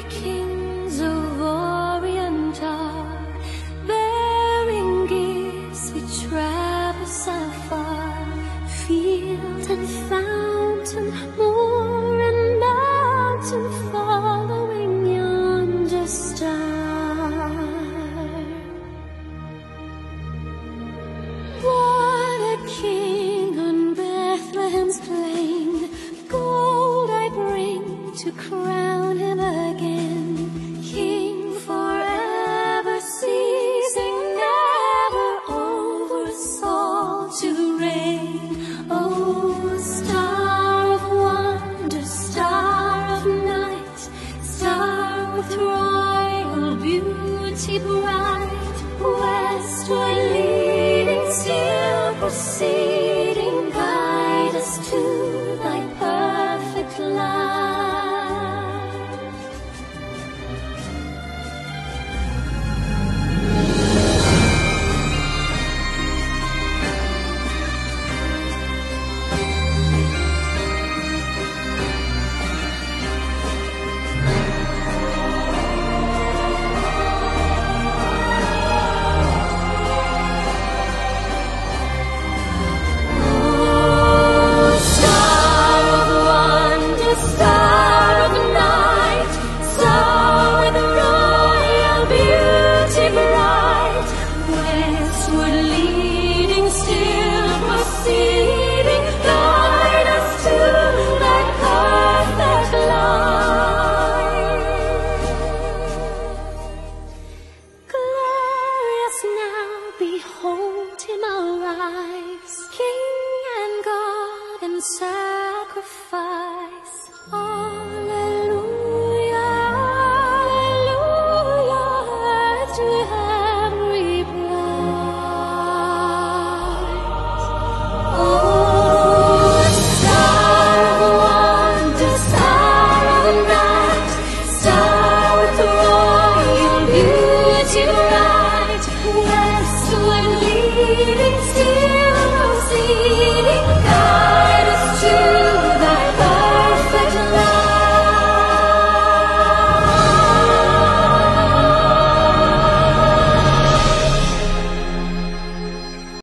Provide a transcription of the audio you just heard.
kings of Orient are bearing gifts which traverse afar, field and fountain, moor and mountain, following yonder star. Born a king on Bethlehem's plain, gold I bring to